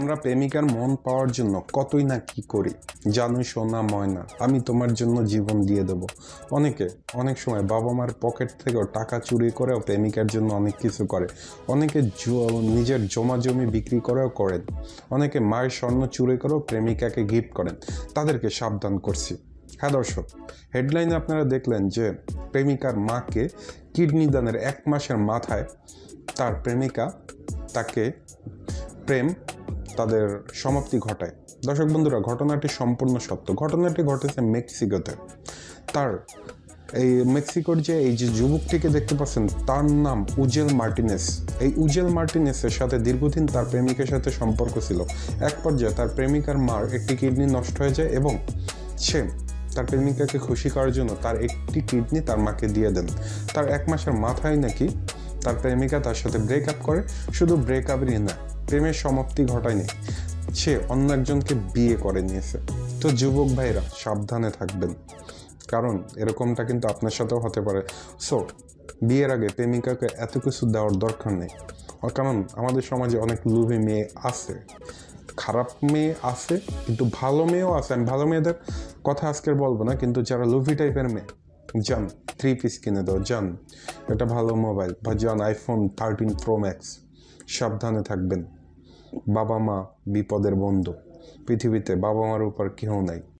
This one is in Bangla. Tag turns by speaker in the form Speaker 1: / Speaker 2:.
Speaker 1: আমরা প্রেমিকার মন পাওয়ার জন্য কতই না কি করি, জানোই সোনা ময়না আমি তোমার জন্য জীবন দিয়ে দেব। অনেক সময় বাবা মার পকেট থেকেও টাকা চুরি করেও প্রেমিকার জন্য অনেক কিছু করে। অনেকে নিজের জমা জমি বিক্রি করেও করেন। অনেকে মায়ের স্বর্ণ চুরি করেও প্রেমিকাকে গিফট করেন। তাদেরকে সাবধান করছি। হ্যাঁ দর্শক, হেডলাইনে আপনারা দেখলেন যে প্রেমিকার মাকে কিডনি দানের 1 মাসের মাথায় তার প্রেমিকা তাকে তাদের সমাপ্তি ঘটায়। দর্শক বন্ধুরা, ঘটনাটি সম্পূর্ণ সত্য। ঘটনাটি ঘটেছে মেক্সিকোতে। এই মেক্সিকোর এই যে যুবকটিকে দেখতে পাচ্ছেন, তার নাম উজেল মার্টিনেস। এই উজেল মার্টিনেসের সাথে দীর্ঘদিন তার প্রেমিকের সাথে সম্পর্ক ছিল। এক পর্যায়ে তার প্রেমিকার মার একটি কিডনি নষ্ট হয়ে যায় এবং সে তার প্রেমিকাকে খুশি করার জন্য তার একটি কিডনি তার মাকে দিয়ে দেন। তার 1 মাসের মাথায় নাকি তার প্রেমিকা তার সাথে ব্রেকআপ করে। শুধু ব্রেকআপই না, প্রেমের সমাপ্তি ঘটায়নি, সে অন্য একজনকে বিয়ে করে নিয়েছে। তো যুবক ভাইরা সাবধানে থাকবেন, কারণ এরকমটা কিন্তু আপনার সাথেও হতে পারে। সো বিয়ের আগে প্রেমিকাকে এত কিছু দেওয়ার দরকার নেই, কারণ আমাদের সমাজে অনেক লোভী মেয়ে আছে। খারাপ মেয়ে আছে, কিন্তু ভালো মেয়েও আছে। আমি ভালো মেয়েদের কথা আজকে বলবো না, কিন্তু যারা লোভী টাইপের মেয়ে, যান 3 পিস কিনে দাও, যান এটা ভালো মোবাইল, বা যান iPhone 13 Pro Max। সাবধানে থাকবেন। বাবা মা বিপদের বন্ধু, পৃথিবীতে বাবা মার উপর কেউ নাই।